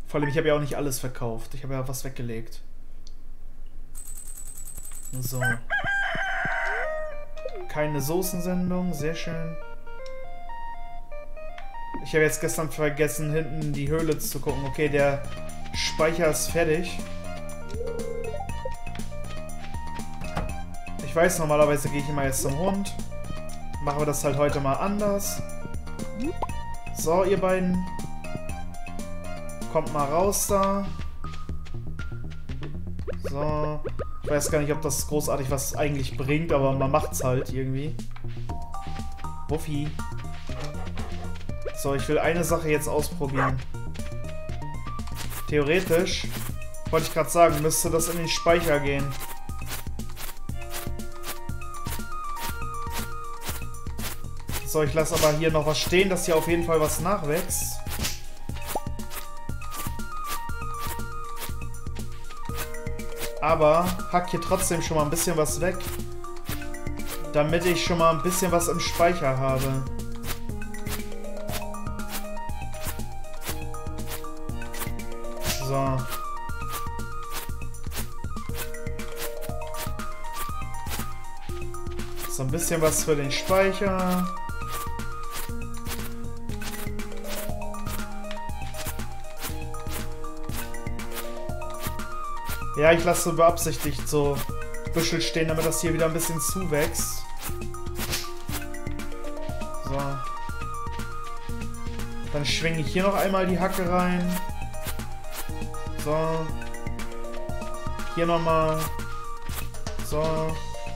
Vor allem, ich habe ja auch nicht alles verkauft. Ich habe ja was weggelegt. So. Keine Soßensendung, sehr schön. Ich habe jetzt gestern vergessen, hinten die Höhle zu gucken. Okay, der Speicher ist fertig. Ich weiß, normalerweise gehe ich immer jetzt zum Hund. Machen wir das halt heute mal anders. So, ihr beiden. Kommt mal raus da. So. Ich weiß gar nicht, ob das großartig was eigentlich bringt, aber man macht's halt irgendwie. Wuffi. So, ich will eine Sache jetzt ausprobieren. Theoretisch, wollte ich gerade sagen, müsste das in den Speicher gehen. So, ich lasse aber hier noch was stehen, dass hier auf jeden Fall was nachwächst. Aber hack hier trotzdem schon mal ein bisschen was weg, damit ich schon mal ein bisschen was im Speicher habe. So. So ein bisschen was für den Speicher. Ja, ich lasse beabsichtigt so Büschel stehen, damit das hier wieder ein bisschen zuwächst. So. Dann schwinge ich hier noch einmal die Hacke rein. So. Hier nochmal. So.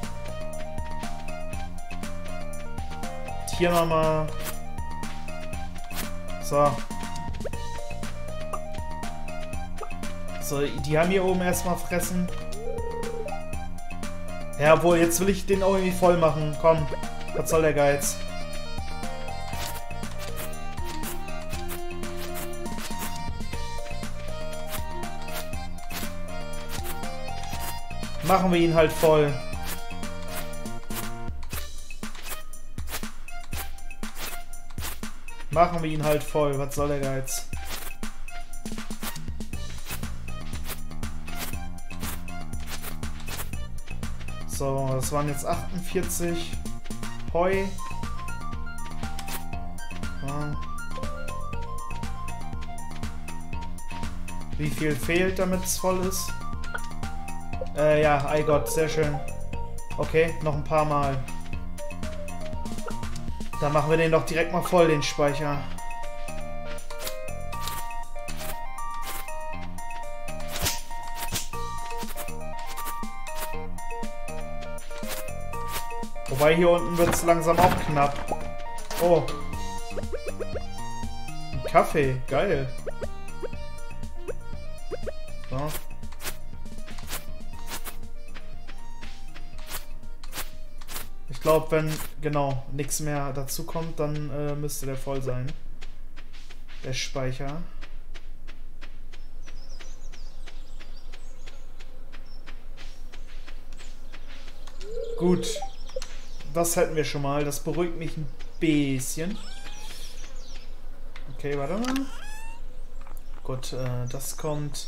Hier nochmal. So. So, die haben hier oben erstmal fressen. Ja, obwohl, jetzt will ich den auch irgendwie voll machen. Komm, was soll der Geiz? Machen wir ihn halt voll. Machen wir ihn halt voll. Was soll der Geiz? So, das waren jetzt 48 Heu. Ja. Wie viel fehlt, damit es voll ist? Ja, ei Gott, sehr schön. Okay, noch ein paar Mal. Dann machen wir den doch direkt mal voll, den Speicher. Wobei hier unten wird es langsam auch knapp. Oh. Ein Kaffee, geil. So. Ich glaube, wenn genau nichts mehr dazu kommt, dann müsste der voll sein. Der Speicher. Gut. Das hätten wir schon mal. Das beruhigt mich ein bisschen. Okay, warte mal. Gut, das kommt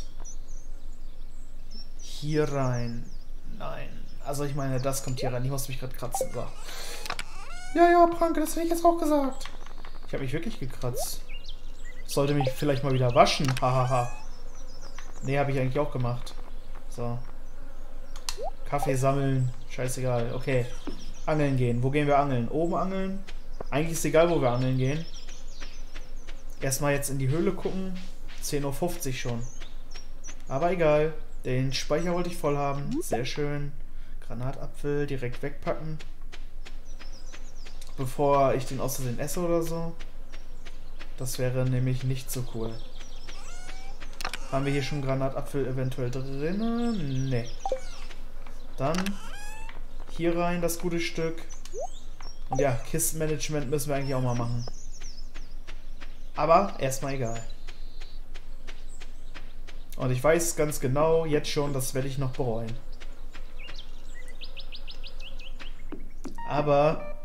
hier rein. Nein. Also ich meine, das kommt hier rein. Ich muss mich gerade kratzen. So. Ja, ja, Pranke, das hätte ich jetzt auch gesagt. Ich habe mich wirklich gekratzt. Sollte mich vielleicht mal wieder waschen. Hahaha. Nee, habe ich eigentlich auch gemacht. So. Kaffee sammeln. Scheißegal. Okay. Angeln gehen. Wo gehen wir angeln? Oben angeln? Eigentlich ist es egal, wo wir angeln gehen. Erstmal jetzt in die Höhle gucken. 10:50 Uhr schon. Aber egal. Den Speicher wollte ich voll haben. Sehr schön. Granatapfel direkt wegpacken. Bevor ich den aus Versehen esse oder so. Das wäre nämlich nicht so cool. Haben wir hier schon Granatapfel eventuell drin? Nee. Dann hier rein das gute Stück. Und ja, Kistenmanagement müssen wir eigentlich auch mal machen. Aber erstmal egal. Und ich weiß ganz genau jetzt schon, das werde ich noch bereuen. Aber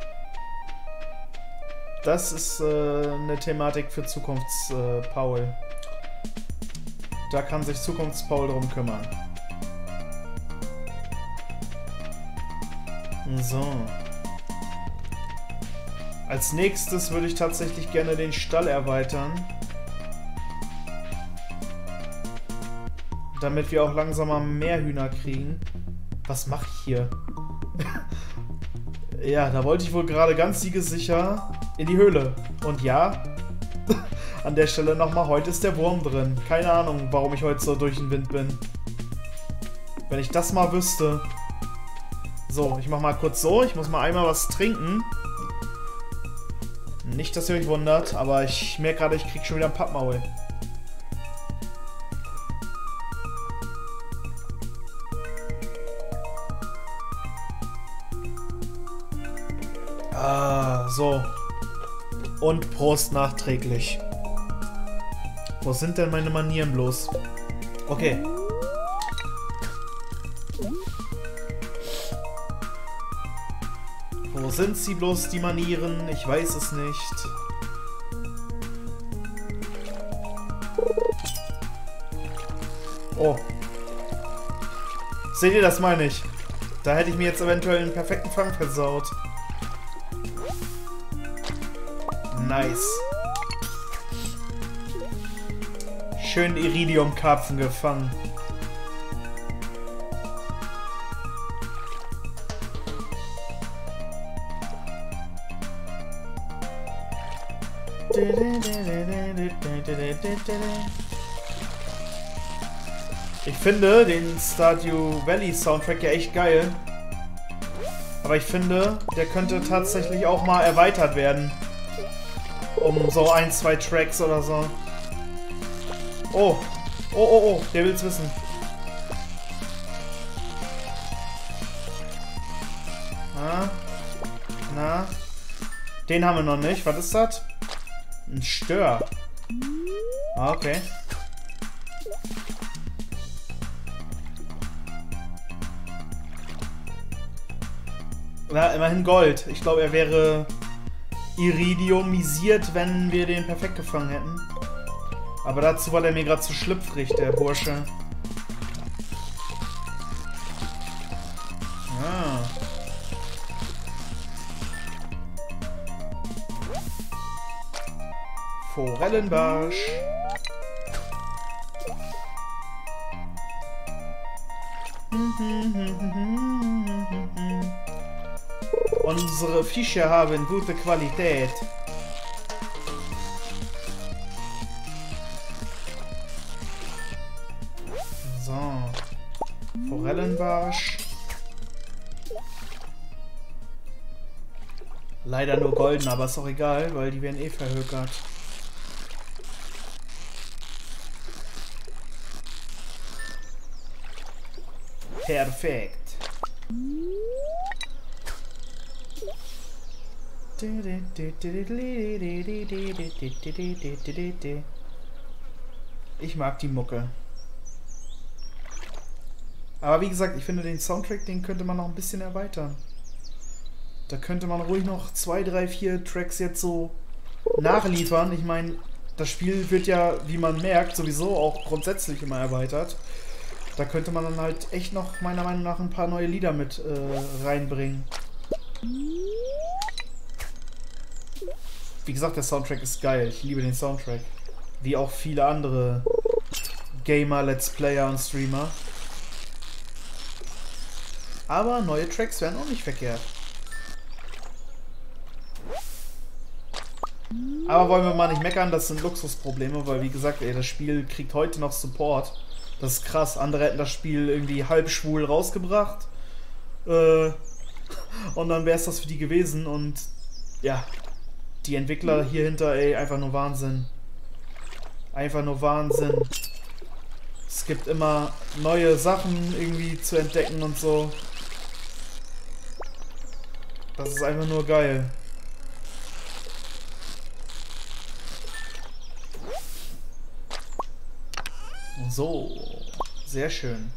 das ist eine Thematik für Zukunfts-Paul. Da kann sich Zukunftspaul drum kümmern. So. Als nächstes würde ich tatsächlich gerne den Stall erweitern. Damit wir auch langsam mal mehr Hühner kriegen. Was mache ich hier? Ja, da wollte ich wohl gerade ganz siegessicher in die Höhle. Und ja, an der Stelle nochmal, heute ist der Wurm drin. Keine Ahnung, warum ich heute so durch den Wind bin. Wenn ich das mal wüsste. So, ich mach mal kurz so. Ich muss mal einmal was trinken. Nicht, dass ihr euch wundert, aber ich merke gerade, ich krieg schon wieder ein Pappmaul. Ah, so. Und Prost nachträglich. Wo sind denn meine Manieren bloß? Okay. Wo sind sie bloß, die Manieren? Ich weiß es nicht. Oh. Seht ihr, das meine ich. Da hätte ich mir jetzt eventuell einen perfekten Fang versaut. Nice. Schön Iridium-Karpfen gefangen. Ich finde den Stardew Valley Soundtrack ja echt geil. Aber ich finde, der könnte tatsächlich auch mal erweitert werden. Um so 1, 2 Tracks oder so. Oh. Oh, oh, oh. Der will's wissen. Na? Na? Den haben wir noch nicht. Was ist das? Ein Stör. Ah, okay. Na, immerhin Gold. Ich glaube, er wäre iridiumisiert, wenn wir den perfekt gefangen hätten. Aber dazu war der mir gerade zu schlüpfrig, der Bursche. Ah. Forellenbarsch. Unsere Fische haben gute Qualität. So. Forellenbarsch. Leider nur golden, aber ist auch egal, weil die werden eh verhökert. Perfekt. Ich mag die Mucke. Aber wie gesagt, ich finde den Soundtrack, den könnte man noch ein bisschen erweitern. Da könnte man ruhig noch 2, 3, 4 Tracks jetzt so nachliefern. Ich meine, das Spiel wird ja, wie man merkt, sowieso auch grundsätzlich immer erweitert. Da könnte man dann halt echt noch, meiner Meinung nach, ein paar neue Lieder mit reinbringen. Wie gesagt, der Soundtrack ist geil. Ich liebe den Soundtrack. Wie auch viele andere Gamer, Let's Player und Streamer. Aber neue Tracks wären auch nicht verkehrt. Aber wollen wir mal nicht meckern, das sind Luxusprobleme, weil wie gesagt, ey, das Spiel kriegt heute noch Support. Das ist krass. Andere hätten das Spiel irgendwie halb schwul rausgebracht. Und dann wäre es das für die gewesen. Und ja, die Entwickler hier hinter, ey, einfach nur Wahnsinn. Einfach nur Wahnsinn. Es gibt immer neue Sachen irgendwie zu entdecken und so. Das ist einfach nur geil. So, sehr schön.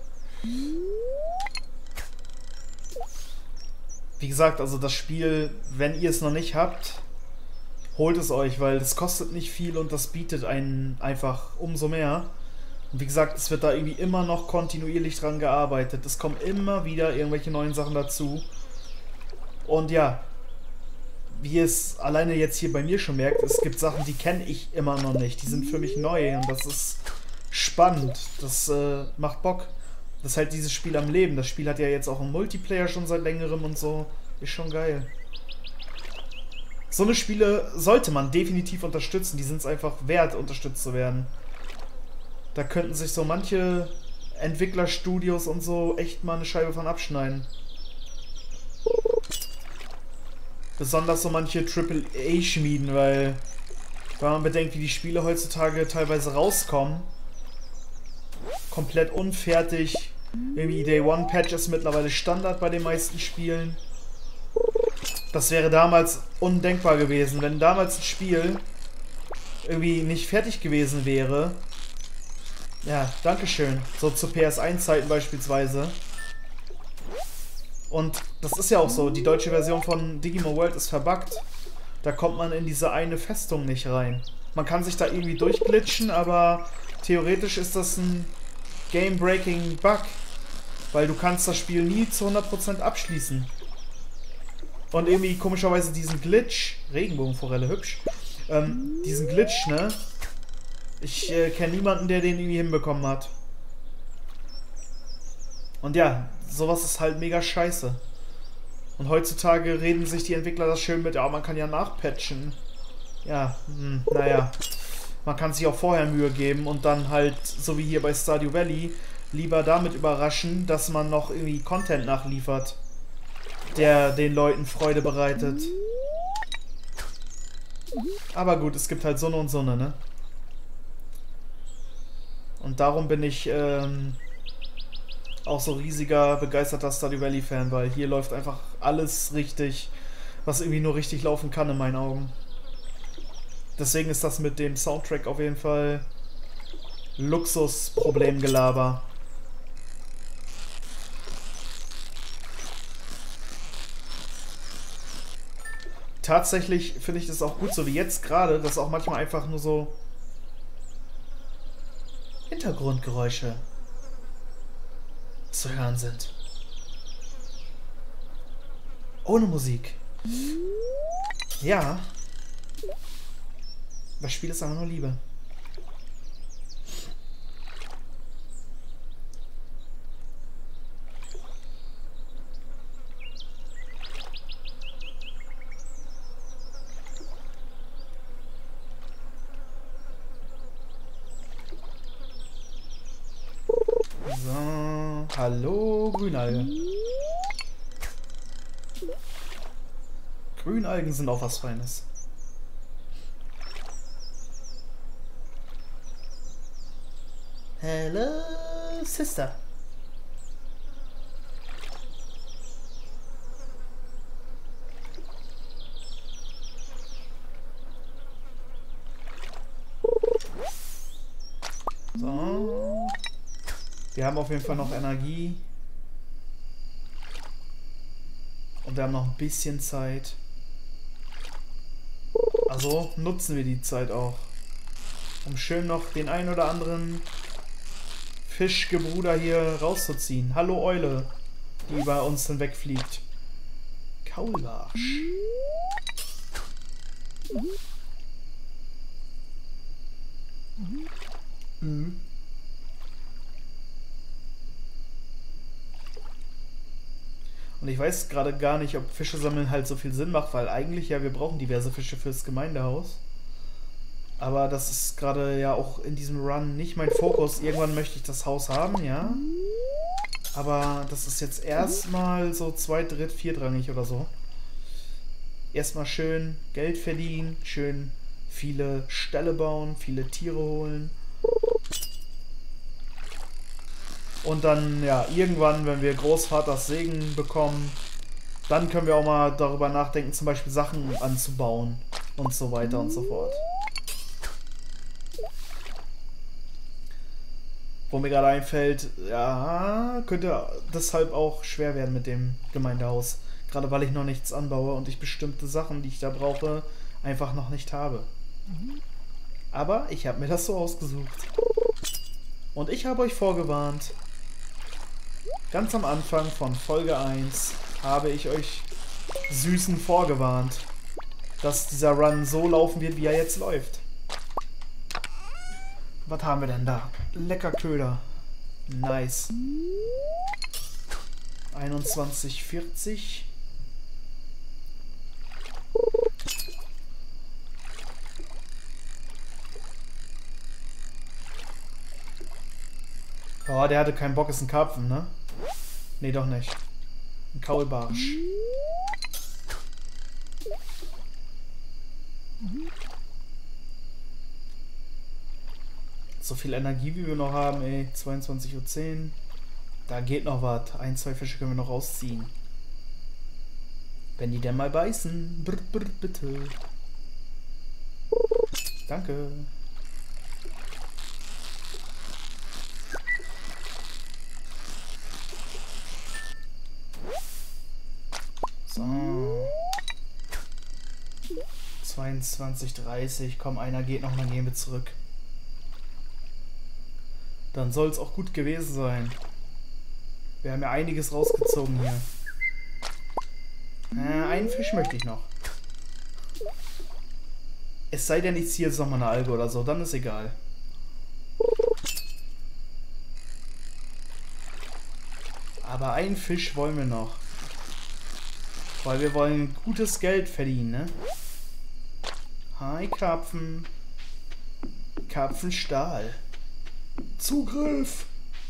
Wie gesagt, also das Spiel, wenn ihr es noch nicht habt, holt es euch, weil das kostet nicht viel und das bietet einen einfach umso mehr. Und wie gesagt, es wird da irgendwie immer noch kontinuierlich dran gearbeitet. Es kommen immer wieder irgendwelche neuen Sachen dazu. Und ja, wie es alleine jetzt hier bei mir schon merkt, es gibt Sachen, die kenne ich immer noch nicht. Die sind für mich neu und das ist spannend. Das macht Bock. Das hält dieses Spiel am Leben. Das Spiel hat ja jetzt auch einen Multiplayer schon seit längerem und so. Ist schon geil. So eine Spiele sollte man definitiv unterstützen. Die sind es einfach wert, unterstützt zu werden. Da könnten sich so manche Entwicklerstudios und so echt mal eine Scheibe von abschneiden. Besonders so manche AAA-Schmieden, weil wenn man bedenkt, wie die Spiele heutzutage teilweise rauskommen, komplett unfertig. Irgendwie Day One Patch ist mittlerweile Standard bei den meisten Spielen. Das wäre damals undenkbar gewesen. Wenn damals ein Spiel irgendwie nicht fertig gewesen wäre. Ja, dankeschön. So zu PS1-Zeiten beispielsweise. Und das ist ja auch so. Die deutsche Version von Digimon World ist verbuggt. Da kommt man in diese eine Festung nicht rein. Man kann sich da irgendwie durchglitschen, aber theoretisch ist das ein Game-Breaking Bug. Weil du kannst das Spiel nie zu 100% abschließen. Und irgendwie komischerweise diesen Glitch, Regenbogenforelle, hübsch, diesen Glitch, ne? Ich kenne niemanden, der den irgendwie hinbekommen hat. Und ja, sowas ist halt mega scheiße. Und heutzutage reden sich die Entwickler das schön mit, ja, man kann ja nachpatchen. Ja, naja. Man kann sich auch vorher Mühe geben und dann halt, so wie hier bei Stardew Valley, lieber damit überraschen, dass man noch irgendwie Content nachliefert, der den Leuten Freude bereitet. Aber gut, es gibt halt so eine und so eine, ne? Und darum bin ich auch so riesiger, begeisterter Stardew Valley-Fan, weil hier läuft einfach alles richtig, was irgendwie nur richtig laufen kann in meinen Augen. Deswegen ist das mit dem Soundtrack auf jeden Fall Luxusproblemgelaber. Tatsächlich finde ich das auch gut, so wie jetzt gerade, dass auch manchmal einfach nur so Hintergrundgeräusche zu hören sind. Ohne Musik. Ja. Das Spiel ist einfach nur Liebe. So, hallo Grünalge. Grünalgen sind auch was Feines. Hello, Sister. So. Wir haben auf jeden Fall noch Energie. Und wir haben noch ein bisschen Zeit. Also nutzen wir die Zeit auch. Um schön noch den ein oder anderen Fischgebruder hier rauszuziehen. Hallo Eule, die über uns hinwegfliegt. Kaulbarsch. Mhm. Und ich weiß gerade gar nicht, ob Fische sammeln halt so viel Sinn macht, weil eigentlich ja, wir brauchen diverse Fische fürs Gemeindehaus. Aber das ist gerade ja auch in diesem Run nicht mein Fokus. Irgendwann möchte ich das Haus haben, ja. Aber das ist jetzt erstmal so viertrangig oder so. Erstmal schön Geld verdienen, schön viele Ställe bauen, viele Tiere holen. Und dann, ja, irgendwann, wenn wir Großvaters Segen bekommen, dann können wir auch mal darüber nachdenken, zum Beispiel Sachen anzubauen und so weiter und so fort. Wo mir gerade einfällt, ja, könnte deshalb auch schwer werden mit dem Gemeindehaus. Gerade weil ich noch nichts anbaue und ich bestimmte Sachen, die ich da brauche, einfach noch nicht habe. Aber ich habe mir das so ausgesucht. Und ich habe euch vorgewarnt, ganz am Anfang von Folge 1 habe ich euch Süßen vorgewarnt, dass dieser Run so laufen wird, wie er jetzt läuft. Was haben wir denn da? Lecker Köder. Nice. 21,40. Oh, der hatte keinen Bock, ist ein Karpfen, ne? Nee, doch nicht. Ein Kaulbarsch. So viel Energie, wie wir noch haben, ey. 22:10 Uhr. Da geht noch was. 1, 2 Fische können wir noch rausziehen. Wenn die denn mal beißen. Brr, brr, bitte. Danke. So. 22:30. Komm, einer geht noch, dann gehen wir zurück. Dann soll es auch gut gewesen sein. Wir haben ja einiges rausgezogen hier. Einen Fisch möchte ich noch. Es sei denn, ich ziehe jetzt nochmal eine Alge oder so, dann ist egal. Aber einen Fisch wollen wir noch. Weil wir wollen gutes Geld verdienen, ne? Hi, Karpfen. Karpfenstahl. Zugriff!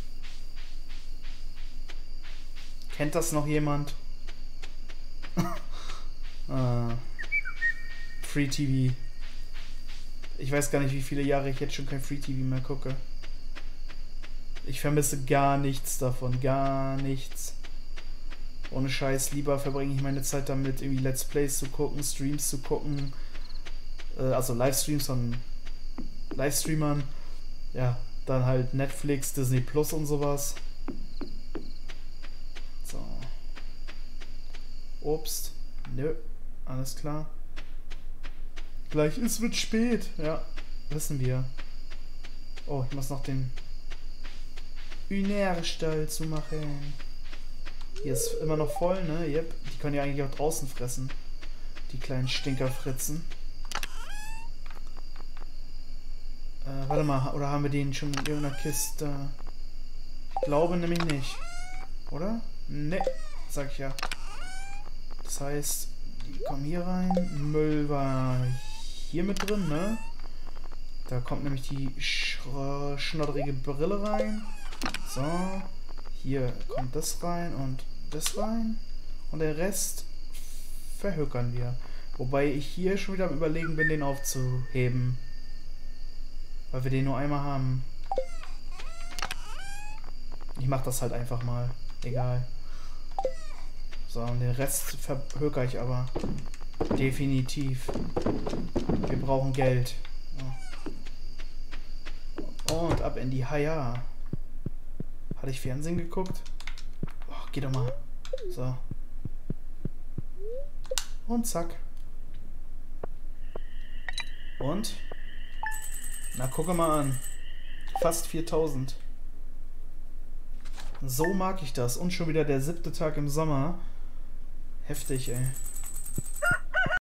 Kennt das noch jemand? Free TV. Ich weiß gar nicht, wie viele Jahre ich jetzt schon kein Free TV mehr gucke. Ich vermisse gar nichts davon. Gar nichts. Ohne Scheiß, lieber verbringe ich meine Zeit damit, irgendwie Let's Plays zu gucken, Streams zu gucken. Also Livestreams von Livestreamern. Ja, dann halt Netflix, Disney Plus und sowas. So. Obst. Nö. Alles klar. Gleich wird spät. Ja, wissen wir. Oh, ich muss noch den Ynärstall zu machen. Hier ist immer noch voll, ne? Yep. Die können ja eigentlich auch draußen fressen. Die kleinen Stinkerfritzen. Warte mal, oder haben wir den schon in irgendeiner Kiste? Ich glaube nämlich nicht. Oder? Ne, sag ich ja. Das heißt, die kommen hier rein. Müll war hier mit drin, ne? Da kommt nämlich die schnodderige Brille rein. So. Hier kommt das rein und das rein. Und der Rest verhökern wir. Wobei ich hier schon wieder am Überlegen bin, den aufzuheben. Weil wir den nur einmal haben. Ich mach das halt einfach mal. Egal. So, und den Rest verhöker ich aber. Definitiv. Wir brauchen Geld. So. Und ab in die Haia. Hatte ich Fernsehen geguckt? Oh, geh doch mal. So. Und zack. Und? Na, gucke mal an. Fast 4000. So mag ich das. Und schon wieder der 7. Tag im Sommer. Heftig, ey.